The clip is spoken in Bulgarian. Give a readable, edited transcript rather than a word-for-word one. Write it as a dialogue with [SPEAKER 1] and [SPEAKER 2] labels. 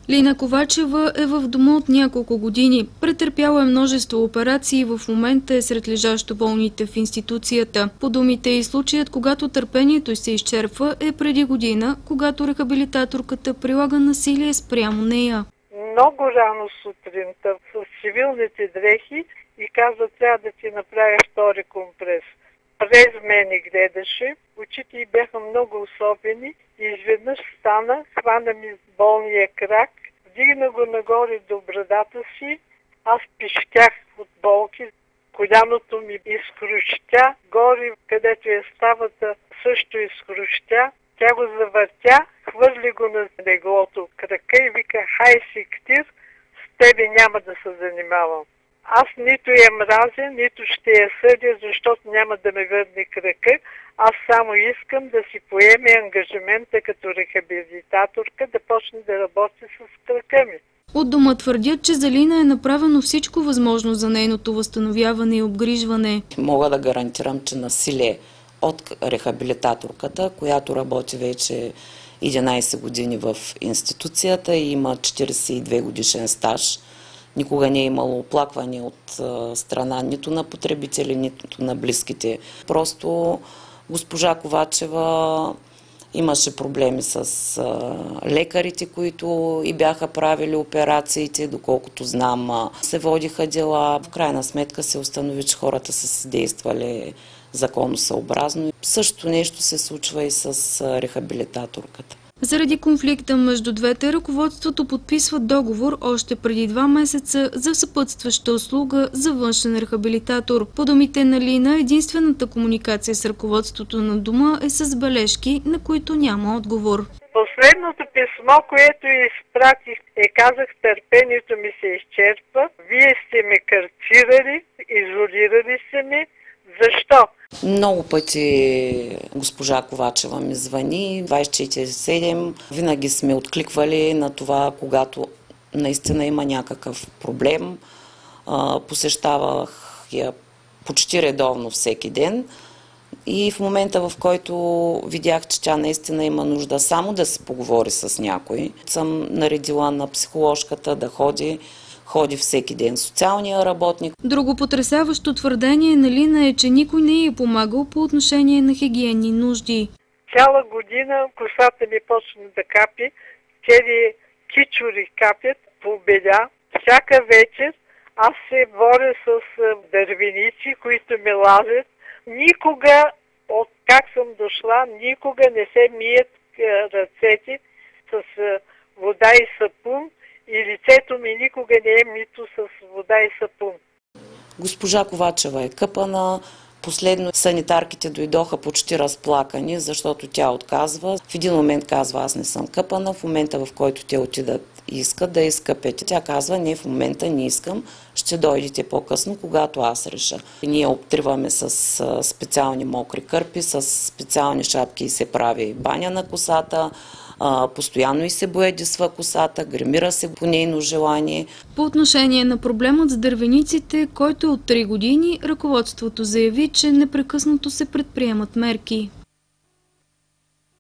[SPEAKER 1] Лина Ковачева е в дома от няколко години. Претърпяла е множество операции и в момента е сред лежащо болните в институцията. По думите и случаят, когато търпението й се изчерпва, е преди година, когато рехабилитаторката прилага насилие спрямо нея.
[SPEAKER 2] Много рано сутринта с цивилните дрехи и каза: трябва да ти направя втори компрес. През мене гледаше, очите й бяха много особени и изведнъж стана, хвана ми болния крак, вдигна го нагоре до брадата си, аз пищях от болки, коляното ми изхрущя, горе където е ставата също изхрущя, тя го завъртя, хвърли го на леглото крака и вика: хай си ктир, с тебе няма да се занимавам. Аз нито я мразя, нито ще я съдя, защото няма да ме върне крака. Аз само искам да си поеме ангажимента като рехабилитаторка, да почне да работи с крака ми.
[SPEAKER 1] От дома твърдят, че за Лина е направено всичко възможно за нейното възстановяване и обгрижване.
[SPEAKER 3] Мога да гарантирам, че насилие от рехабилитаторката, която работи вече 11 години в институцията и има 42 годишен стаж, никога не е имало оплакване от страна нито на потребители, нито на близките. Просто госпожа Ковачева имаше проблеми с лекарите, които и бяха правили операциите, доколкото знам, се водиха дела. В крайна сметка се установи, че хората са действали законосъобразно. Същото нещо се случва и с рехабилитаторката.
[SPEAKER 1] Заради конфликта между двете, ръководството подписва договор още преди 2 месеца за съпътстваща услуга за външен рехабилитатор. По думите на Лина, единствената комуникация с ръководството на дома е с бележки, на които няма отговор.
[SPEAKER 2] Последното писмо, което изпратих, казах: търпението ми се изчерпва, вие сте ме карцирали, изолирали сте ме. Защо?
[SPEAKER 3] Много пъти госпожа Ковачева ми звъни, 24/7. Винаги сме откликвали на това, когато наистина има някакъв проблем. Посещавах я почти редовно всеки ден. И в момента, в който видях, че тя наистина има нужда само да се поговори с някой, съм наредила на психоложката да ходи всеки ден социалния работник.
[SPEAKER 1] Друго потресаващо твърдение на Лина е, че никой не е помагал по отношение на хигиенни нужди.
[SPEAKER 2] Цяла година косата ми почна да капи, цели кичури капят по беля. Всяка вечер аз се боря с дървеници, които ме лазят. Никога, от как съм дошла, никога не се мият ръцете с вода и сапун. И лицето ми никога не е мито с вода и сапун.
[SPEAKER 3] Госпожа Ковачева е къпана. Последно санитарките дойдоха почти разплакани, защото тя отказва. В един момент казва: аз не съм къпана. В момента, в който те отидат и искат да изкъпят, тя казва: не, в момента не искам, ще дойдете по-късно, когато аз реша. Ние обтриваме с специални мокри кърпи, с специални шапки и се прави баня на косата. Постоянно и се боядисва косата, гримира се по нейно желание.
[SPEAKER 1] По отношение на проблемът с дървениците, който е от 3 години, ръководството заяви, че непрекъснато се предприемат мерки.